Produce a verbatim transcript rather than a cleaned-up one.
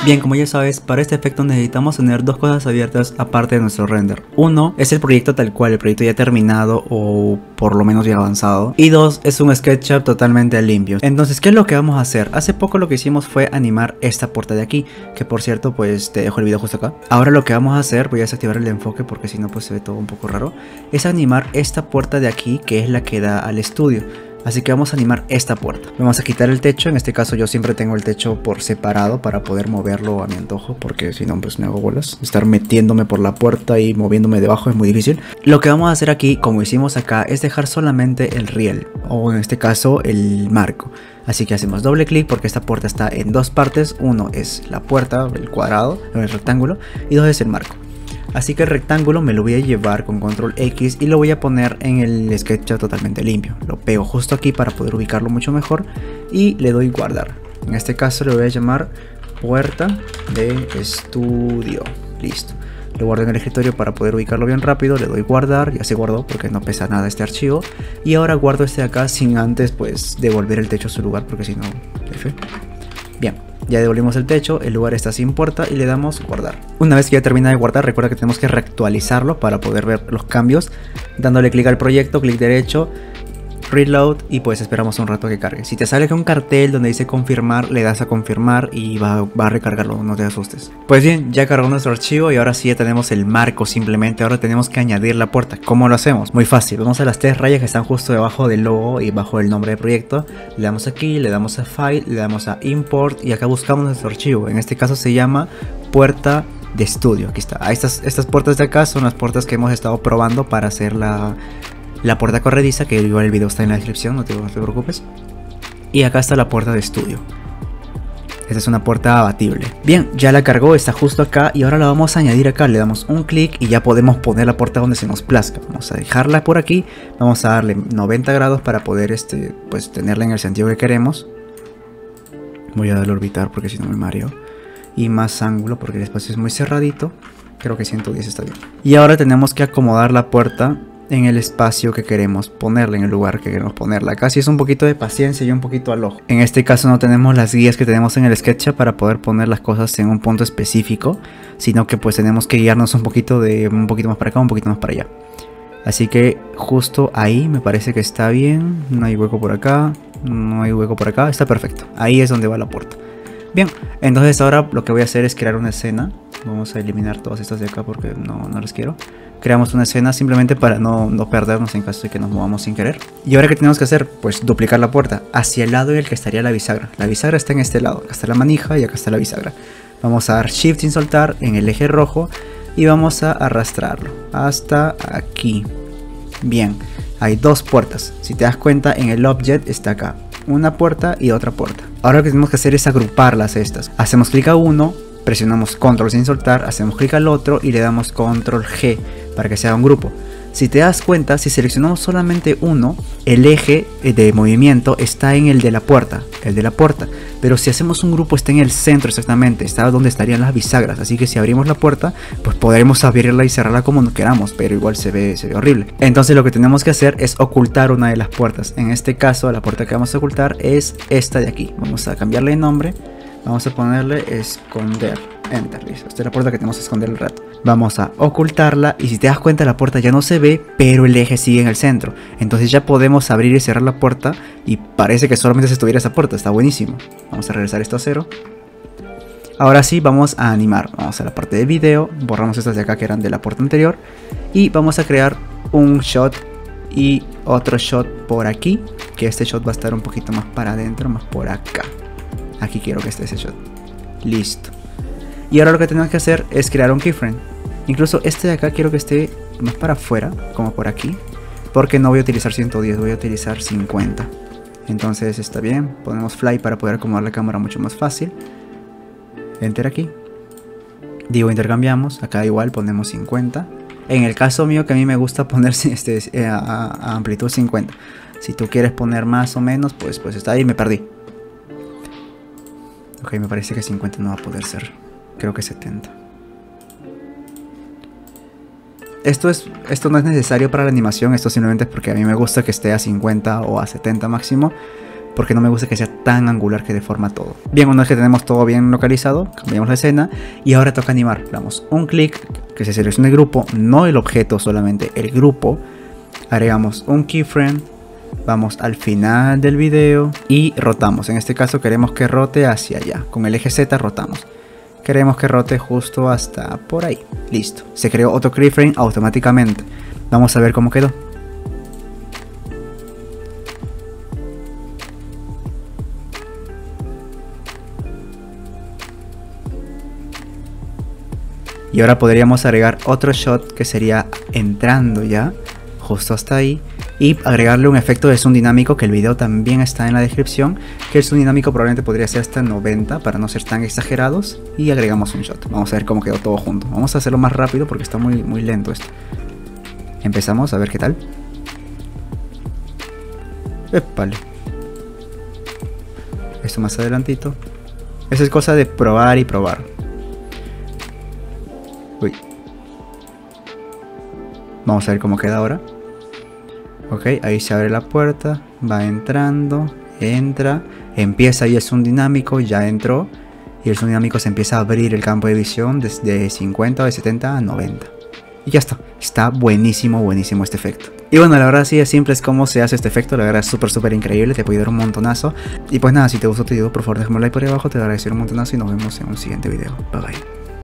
Bien, como ya sabes, para este efecto necesitamos tener dos cosas abiertas aparte de nuestro render. Uno es el proyecto tal cual, el proyecto ya terminado o por lo menos ya avanzado. Y dos es un SketchUp totalmente limpio. Entonces, ¿qué es lo que vamos a hacer? Hace poco lo que hicimos fue animar esta puerta de aquí, que por cierto pues te dejo el video justo acá. Ahora lo que vamos a hacer, voy a desactivar el enfoque porque si no pues se ve todo un poco raro, es animar esta puerta de aquí que es la que da al estudio. Así que vamos a animar esta puerta. Vamos a quitar el techo. En este caso yo siempre tengo el techo por separado para poder moverlo a mi antojo, porque si no pues me hago bolas. Estar metiéndome por la puerta y moviéndome debajo es muy difícil. Lo que vamos a hacer aquí, como hicimos acá, es dejar solamente el riel, o en este caso el marco. Así que hacemos doble clic porque esta puerta está en dos partes. Uno es la puerta, el cuadrado, el rectángulo, y dos es el marco. Así que el rectángulo me lo voy a llevar con control X y lo voy a poner en el SketchUp totalmente limpio. Lo pego justo aquí para poder ubicarlo mucho mejor y le doy guardar. En este caso le voy a llamar puerta de estudio. Listo. Lo guardo en el escritorio para poder ubicarlo bien rápido. Le doy guardar, ya se guardó porque no pesa nada este archivo. Y ahora guardo este de acá sin antes pues devolver el techo a su lugar, porque si no, F. Bien. Ya devolvimos el techo, el lugar está sin puerta y le damos guardar. Una vez que ya termina de guardar, recuerda que tenemos que reactualizarlo para poder ver los cambios. Dándole clic al proyecto, clic derecho, reload y pues esperamos un rato que cargue. Si te sale un cartel donde dice confirmar, le das a confirmar y va, va a recargarlo, no te asustes. Pues bien, ya cargó nuestro archivo y ahora sí ya tenemos el marco simplemente. Ahora tenemos que añadir la puerta. ¿Cómo lo hacemos? Muy fácil. Vamos a las tres rayas que están justo debajo del logo y bajo el nombre del proyecto. Le damos aquí, le damos a File, le damos a Import y acá buscamos nuestro archivo. En este caso se llama puerta de estudio. Aquí está. Estas, estas puertas de acá son las puertas que hemos estado probando para hacer la... La puerta corrediza, que igual el video está en la descripción, no te, no te preocupes. Y acá está la puerta de estudio. Esta es una puerta abatible. Bien, ya la cargó, está justo acá. Y ahora la vamos a añadir acá. Le damos un clic y ya podemos poner la puerta donde se nos plazca. Vamos a dejarla por aquí. Vamos a darle noventa grados para poder este, pues, tenerla en el sentido que queremos. Voy a darle a orbitar porque si no me mareo. Y más ángulo porque el espacio es muy cerradito. Creo que ciento diez está bien. Y ahora tenemos que acomodar la puerta en el espacio que queremos ponerla, en el lugar que queremos ponerla. Acá sí es un poquito de paciencia y un poquito al ojo. En este caso no tenemos las guías que tenemos en el SketchUp para poder poner las cosas en un punto específico, sino que pues tenemos que guiarnos un poquito de un poquito más para acá, un poquito más para allá. Así que justo ahí me parece que está bien. No hay hueco por acá, no hay hueco por acá, está perfecto. Ahí es donde va la puerta. Bien, entonces ahora lo que voy a hacer es crear una escena. Vamos a eliminar todas estas de acá porque no, no las quiero. Creamos una escena simplemente para no, no perdernos en caso de que nos movamos sin querer. Y ahora ¿qué tenemos que hacer? Pues duplicar la puerta hacia el lado en el que estaría la bisagra. La bisagra está en este lado, acá está la manija y acá está la bisagra. Vamos a dar Shift sin soltar en el eje rojo y vamos a arrastrarlo hasta aquí. Bien, hay dos puertas. Si te das cuenta, en el Object está acá una puerta y otra puerta. Ahora lo que tenemos que hacer es agruparlas estas. Hacemos clic a uno, presionamos control sin soltar, hacemos clic al otro y le damos control G para que se haga un grupo. Si te das cuenta, si seleccionamos solamente uno, el eje de movimiento está en el de la puerta, el de la puerta. Pero si hacemos un grupo está en el centro exactamente, está donde estarían las bisagras. Así que si abrimos la puerta, pues podremos abrirla y cerrarla como queramos, pero igual se ve, se ve horrible. Entonces lo que tenemos que hacer es ocultar una de las puertas. En este caso, la puerta que vamos a ocultar es esta de aquí. Vamos a cambiarle de nombre. Vamos a ponerle esconder. Enter, listo. Esta es la puerta que tenemos que esconder el rato. Vamos a ocultarla y si te das cuenta la puerta ya no se ve, pero el eje sigue en el centro. Entonces ya podemos abrir y cerrar la puerta y parece que solamente se estuviera esa puerta. Está buenísimo. Vamos a regresar esto a cero. Ahora sí vamos a animar. Vamos a la parte de video. Borramos estas de acá que eran de la puerta anterior. Y vamos a crear un shot y otro shot por aquí. Que este shot va a estar un poquito más para adentro, más por acá. Aquí quiero que esté ese shot. Listo. Y ahora lo que tenemos que hacer es crear un keyframe. Incluso este de acá quiero que esté más para afuera, como por aquí. Porque no voy a utilizar ciento diez, voy a utilizar cincuenta. Entonces está bien. Ponemos fly para poder acomodar la cámara mucho más fácil. Enter aquí. Digo, intercambiamos. Acá igual ponemos cincuenta. En el caso mío que a mí me gusta poner este, a, a amplitud cincuenta. Si tú quieres poner más o menos, pues, pues está ahí, me perdí. Ok, me parece que cincuenta no va a poder ser. Creo que setenta. Esto, es, esto no es necesario para la animación. Esto simplemente es porque a mí me gusta que esté a cincuenta o a setenta máximo. porque no me gusta que sea tan angular que deforma todo. Bien, una vez que tenemos todo bien localizado, cambiamos la escena y ahora toca animar. Damos un clic, que se seleccione el grupo, no el objeto, solamente el grupo. Agregamos un keyframe, vamos al final del video y rotamos. En este caso queremos que rote hacia allá, con el eje Z rotamos. Queremos que rote justo hasta por ahí. Listo, se creó otro keyframe automáticamente. Vamos a ver cómo quedó. Y ahora podríamos agregar otro shot que sería entrando ya, justo hasta ahí. Y agregarle un efecto de zoom dinámico, que el video también está en la descripción. Que el zoom dinámico probablemente podría ser hasta noventa para no ser tan exagerados. Y agregamos un shot. Vamos a ver cómo quedó todo junto. Vamos a hacerlo más rápido porque está muy, muy lento esto. Empezamos a ver qué tal. Épale. Esto más adelantito. Esa es cosa de probar y probar. Uy. Vamos a ver cómo queda ahora. Ok, ahí se abre la puerta. Va entrando. Entra. Empieza ahí el zoom dinámico. Ya entró. Y el zoom dinámico se empieza a abrir el campo de visión desde cincuenta o de setenta a noventa. Y ya está. Está buenísimo, buenísimo este efecto. Y bueno, la verdad sí es simple es cómo se hace este efecto. La verdad es súper, súper increíble. Te puede dar un montonazo. Y pues nada, si te gustó este video, por favor déjame un like por ahí abajo. Te agradecería un montonazo y nos vemos en un siguiente video. Bye bye.